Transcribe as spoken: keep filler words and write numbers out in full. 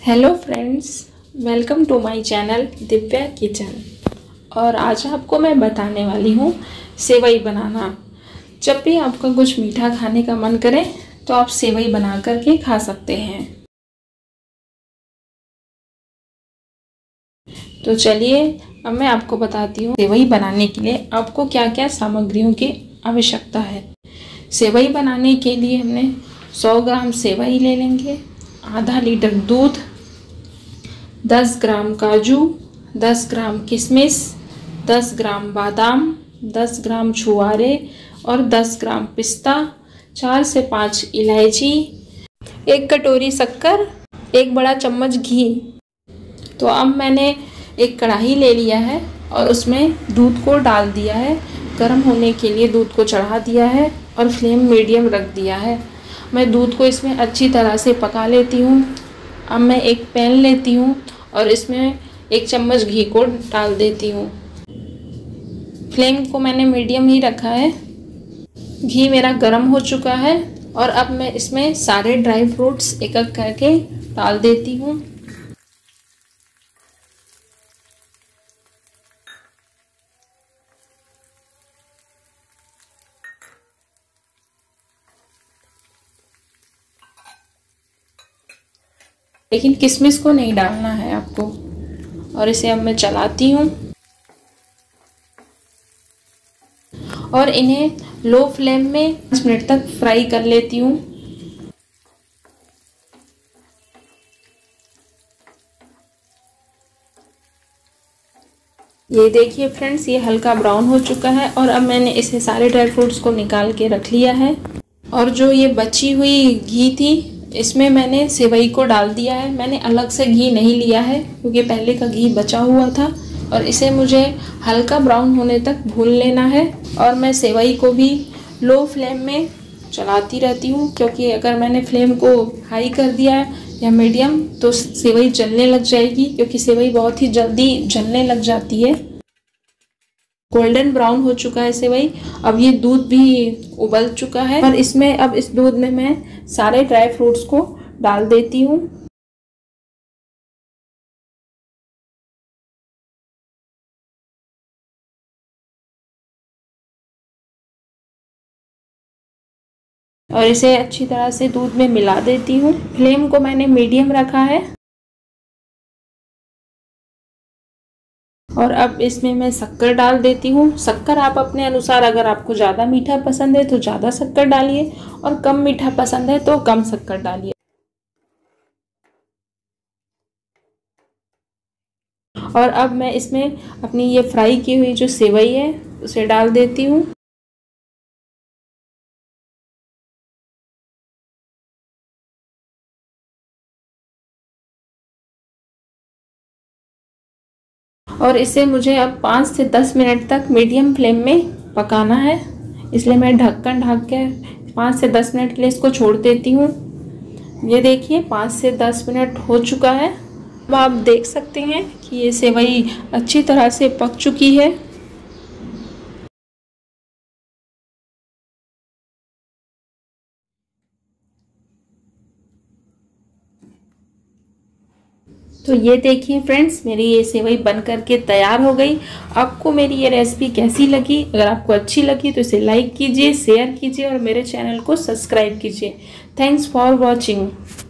Hello friends, welcome to my channel Divya kitchen. और आज आपको मैं बताने वाली हूँ सेवई बनाना। जब भी आपका कुछ मीठा खाने का मन करे तो आप सेवई बना करके खा सकते हैं। तो चलिए अब मैं आपको बताती हूँ सेवई बनाने के लिए आपको क्या क्या सामग्रियों की आवश्यकता है। सेवई बनाने के लिए हमने सौ ग्राम सेवई ले लेंगे, आधा लीटर दूध, दस ग्राम काजू, दस ग्राम किशमिश, दस ग्राम बादाम, दस ग्राम छुआरे और दस ग्राम पिस्ता, चार से पाँच इलायची, एक कटोरी शक्कर, एक बड़ा चम्मच घी। तो अब मैंने एक कढ़ाई ले लिया है और उसमें दूध को डाल दिया है। गर्म होने के लिए दूध को चढ़ा दिया है और फ्लेम मीडियम रख दिया है। मैं दूध को इसमें अच्छी तरह से पका लेती हूँ। अब मैं एक पैन लेती हूँ और इसमें एक चम्मच घी को डाल देती हूँ। फ्लेम को मैंने मीडियम ही रखा है। घी मेरा गर्म हो चुका है और अब मैं इसमें सारे ड्राई फ्रूट्स एक एक करके डाल देती हूँ। लेकिन किशमिश को नहीं डालना है आपको। और इसे अब मैं चलाती हूँ और इन्हें लो फ्लेम में पाँच मिनट तक फ्राई कर लेती हूँ। ये देखिए फ्रेंड्स, ये हल्का ब्राउन हो चुका है और अब मैंने इसे सारे ड्राई फ्रूट्स को निकाल के रख लिया है। और जो ये बची हुई घी थी इसमें मैंने सेवई को डाल दिया है। मैंने अलग से घी नहीं लिया है क्योंकि पहले का घी बचा हुआ था। और इसे मुझे हल्का ब्राउन होने तक भून लेना है। और मैं सेवई को भी लो फ्लेम में चलाती रहती हूँ, क्योंकि अगर मैंने फ्लेम को हाई कर दिया या मीडियम तो सेवई जलने लग जाएगी, क्योंकि सेवई बहुत ही जल्दी जलने लग जाती है। गोल्डन ब्राउन हो चुका है सेवई। अब ये दूध भी उबल चुका है और इसमें अब इस दूध में मैं सारे ड्राई फ्रूट्स को डाल देती हूँ। और इसे अच्छी तरह से दूध में मिला देती हूँ। फ्लेम को मैंने मीडियम रखा है। और अब इसमें मैं शक्कर डाल देती हूँ। शक्कर आप अपने अनुसार, अगर आपको ज़्यादा मीठा पसंद है तो ज़्यादा शक्कर डालिए और कम मीठा पसंद है तो कम शक्कर डालिए। और अब मैं इसमें अपनी ये फ्राई की हुई जो सेवई है उसे डाल देती हूँ। और इसे मुझे अब पाँच से दस मिनट तक मीडियम फ्लेम में पकाना है। इसलिए मैं ढक्कन ढक के पाँच से दस मिनट के लिए इसको छोड़ देती हूँ। ये देखिए पाँच से दस मिनट हो चुका है। अब आप देख सकते हैं कि ये सेवई अच्छी तरह से पक चुकी है। तो ये देखिए फ्रेंड्स, मेरी ये सेवई बन करके तैयार हो गई। आपको मेरी ये रेसिपी कैसी लगी? अगर आपको अच्छी लगी तो इसे लाइक कीजिए, शेयर कीजिए और मेरे चैनल को सब्सक्राइब कीजिए। Thanks for watching.